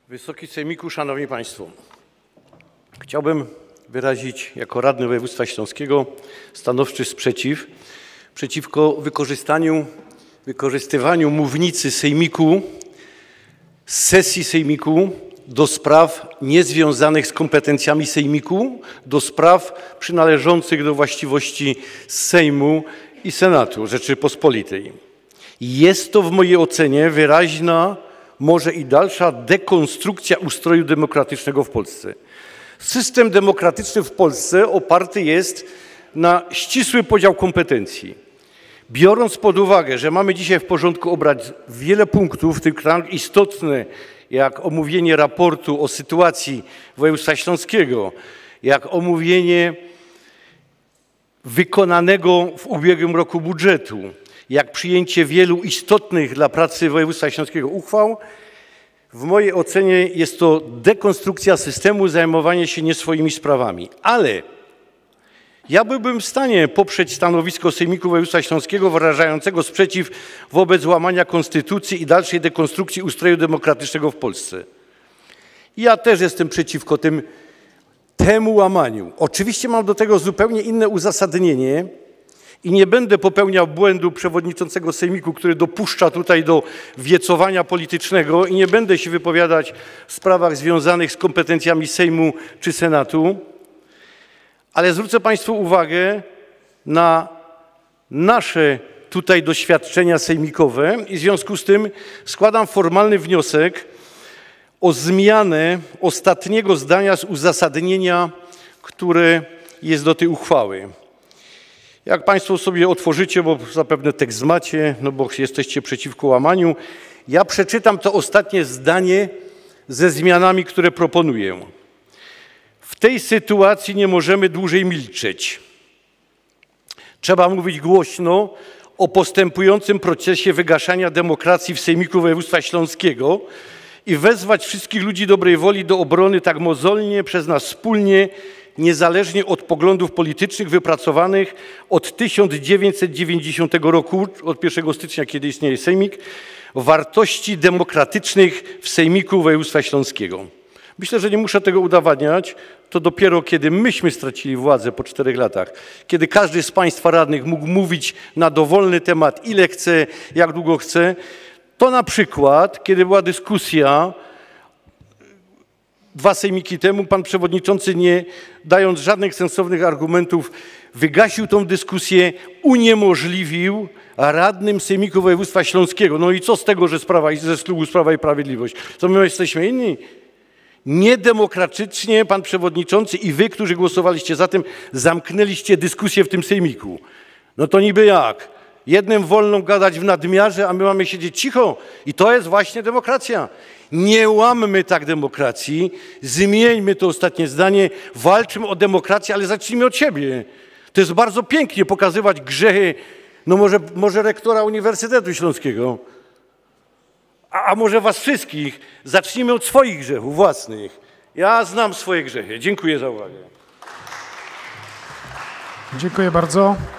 Wysoki Sejmiku, Szanowni Państwo. Chciałbym wyrazić jako radny województwa śląskiego stanowczy sprzeciw przeciwko wykorzystywaniu mównicy Sejmiku, sesji Sejmiku do spraw niezwiązanych z kompetencjami Sejmiku, do spraw przynależących do właściwości Sejmu i Senatu Rzeczypospolitej. Jest to w mojej ocenie wyraźna, może i dalsza dekonstrukcja ustroju demokratycznego w Polsce. System demokratyczny w Polsce oparty jest na ścisły podział kompetencji. Biorąc pod uwagę, że mamy dzisiaj w porządku obrad wiele punktów, w tym tak istotne jak omówienie raportu o sytuacji województwa śląskiego, jak omówienie wykonanego w ubiegłym roku budżetu, jak przyjęcie wielu istotnych dla pracy województwa śląskiego uchwał, w mojej ocenie jest to dekonstrukcja systemu, zajmowanie się nie swoimi sprawami. Ale ja byłbym w stanie poprzeć stanowisko Sejmiku Województwa Śląskiego wyrażającego sprzeciw wobec łamania konstytucji i dalszej dekonstrukcji ustroju demokratycznego w Polsce. Ja też jestem przeciwko temu łamaniu. Oczywiście mam do tego zupełnie inne uzasadnienie i nie będę popełniał błędu przewodniczącego Sejmiku, który dopuszcza tutaj do wiecowania politycznego i nie będę się wypowiadać w sprawach związanych z kompetencjami Sejmu czy Senatu, ale zwrócę Państwu uwagę na nasze tutaj doświadczenia sejmikowe i w związku z tym składam formalny wniosek o zmianę ostatniego zdania z uzasadnienia, które jest do tej uchwały. Jak Państwo sobie otworzycie, bo zapewne tekst macie, no bo jesteście przeciwko łamaniu, ja przeczytam to ostatnie zdanie ze zmianami, które proponuję. W tej sytuacji nie możemy dłużej milczeć. Trzeba mówić głośno o postępującym procesie wygaszania demokracji w Sejmiku Województwa Śląskiego i wezwać wszystkich ludzi dobrej woli do obrony tak mozolnie przez nas wspólnie, niezależnie od poglądów politycznych wypracowanych od 1990 roku, od 1 stycznia, kiedy istnieje Sejmik, wartości demokratycznych w Sejmiku Województwa Śląskiego. Myślę, że nie muszę tego udowadniać. To dopiero kiedy myśmy stracili władzę po 4 latach, kiedy każdy z Państwa radnych mógł mówić na dowolny temat, ile chce, jak długo chce, to na przykład, kiedy była dyskusja 2 sejmiki temu, pan przewodniczący, nie dając żadnych sensownych argumentów, wygasił tą dyskusję, uniemożliwił radnym Sejmiku Województwa Śląskiego. No i co z tego, że ze klubu Sprawa i Sprawiedliwość? Co my jesteśmy inni? Niedemokratycznie pan przewodniczący i wy, którzy głosowaliście za tym, zamknęliście dyskusję w tym sejmiku. No to niby jak? Jednym wolno gadać w nadmiarze, a my mamy siedzieć cicho. I to jest właśnie demokracja. Nie łammy tak demokracji, zmieńmy to ostatnie zdanie, walczmy o demokrację, ale zacznijmy od siebie. To jest bardzo pięknie pokazywać grzechy, no może rektora Uniwersytetu Śląskiego, a może was wszystkich. Zacznijmy od swoich grzechów własnych. Ja znam swoje grzechy. Dziękuję za uwagę. Dziękuję bardzo.